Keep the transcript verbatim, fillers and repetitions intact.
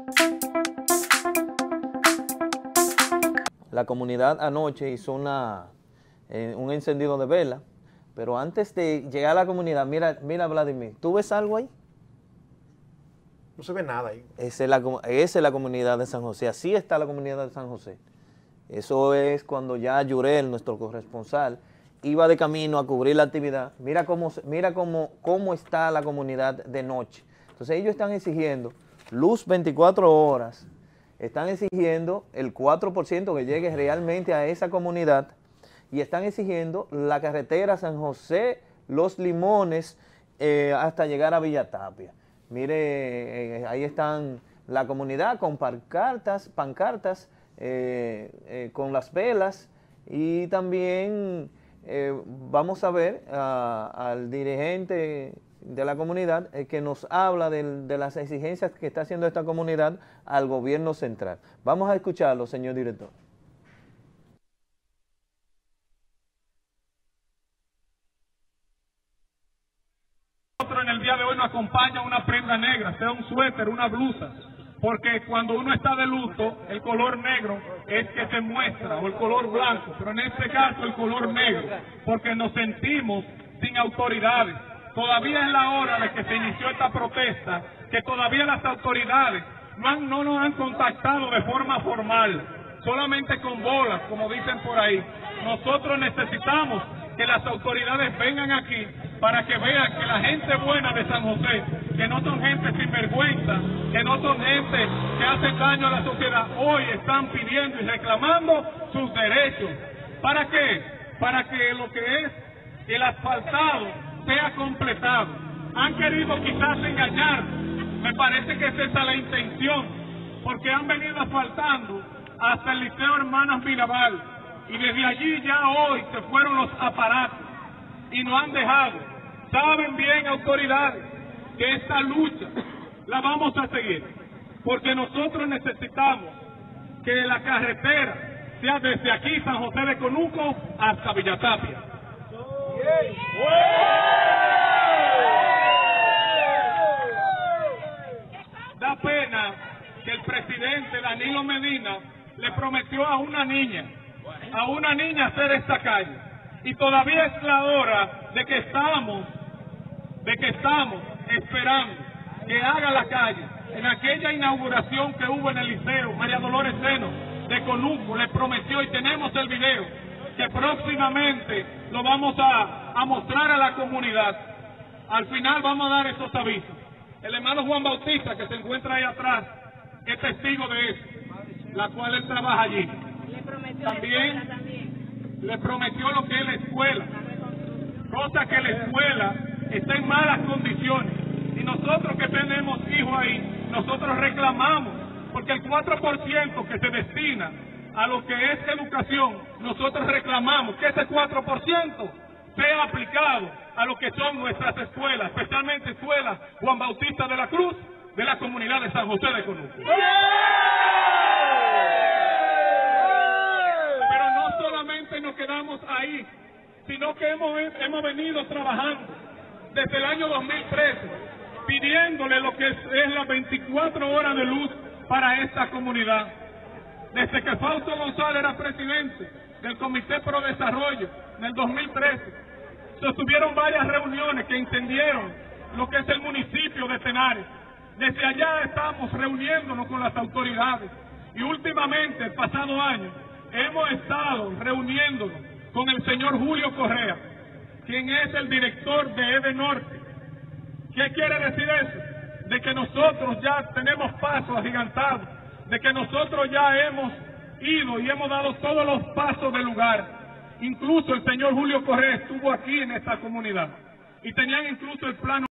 La comunidad anoche hizo una, eh, un encendido de vela, pero antes de llegar a la comunidad, mira, mira Vladimir, ¿tú ves algo ahí? No se ve nada ahí. Esa es, la, esa es la comunidad de San José, así está la comunidad de San José. Eso es cuando ya Yurel, nuestro corresponsal, iba de camino a cubrir la actividad. Mira cómo, mira cómo, cómo está la comunidad de noche. Entonces ellos están exigiendo luz veinticuatro horas, están exigiendo el cuatro por ciento que llegue realmente a esa comunidad y están exigiendo la carretera San José, Los Limones, eh, hasta llegar a Villa Tapia. Mire, eh, ahí están la comunidad con pancartas, pancartas eh, eh, con las velas y también eh, vamos a ver uh, al dirigente de la comunidad eh, que nos habla de, de las exigencias que está haciendo esta comunidad al gobierno central. Vamos a escucharlo, señor director. En el día de hoy nos acompaña una prenda negra, sea un suéter, una blusa, porque cuando uno está de luto, el color negro es que se muestra, o el color blanco, pero en este caso el color negro, porque nos sentimos sin autoridades. Todavía es la hora de que se inició esta protesta, que todavía las autoridades no, han, no nos han contactado de forma formal, solamente con bolas, como dicen por ahí. Nosotros necesitamos que las autoridades vengan aquí para que vean que la gente buena de San José, que no son gente sinvergüenza, que no son gente que hace daño a la sociedad, hoy están pidiendo y reclamando sus derechos. ¿Para qué? Para que lo que es el asfaltado sea completado. Han querido quizás engañar, me parece que es esa la intención, porque han venido asfaltando hasta el Liceo Hermanas Mirabal, y desde allí ya hoy se fueron los aparatos y nos han dejado. Saben bien, autoridades, que esta lucha la vamos a seguir, porque nosotros necesitamos que la carretera sea desde aquí, San José de Conuco, hasta Villa Tapia. Da pena que el presidente Danilo Medina le prometió a una niña, a una niña hacer esta calle, y todavía es la hora de que estamos, de que estamos esperando que haga la calle. En aquella inauguración que hubo en el liceo, María Dolores Seno de Conuco le prometió, y tenemos el video, que próximamente lo vamos a, a mostrar a la comunidad. Al final vamos a dar esos avisos. El hermano Juan Bautista, que se encuentra ahí atrás, es testigo de eso, la cual él trabaja allí. Le prometió también, la escuela también. Le prometió lo que es la escuela, cosa que la escuela está en malas condiciones. Y nosotros que tenemos hijos ahí, nosotros reclamamos, porque el cuatro por ciento que se destina a lo que es educación, nosotros reclamamos que ese cuatro por ciento sea aplicado a lo que son nuestras escuelas, especialmente escuelas Juan Bautista de la Cruz, de la comunidad de San José de Conuco. Pero no solamente nos quedamos ahí, sino que hemos, hemos venido trabajando desde el año dos mil trece, pidiéndole lo que es, es las veinticuatro horas de luz para esta comunidad. Desde que Fausto González era presidente del Comité Pro Desarrollo en el dos mil trece, sostuvieron varias reuniones que entendieron lo que es el municipio de Tenares. Desde allá estamos reuniéndonos con las autoridades y últimamente, el pasado año, hemos estado reuniéndonos con el señor Julio Correa, quien es el director de Edenorte. ¿Qué quiere decir eso? De que nosotros ya tenemos pasos agigantados, de que nosotros ya hemos ido y hemos dado todos los pasos del lugar. Incluso el señor Julio Correa estuvo aquí en esta comunidad y tenían incluso el plano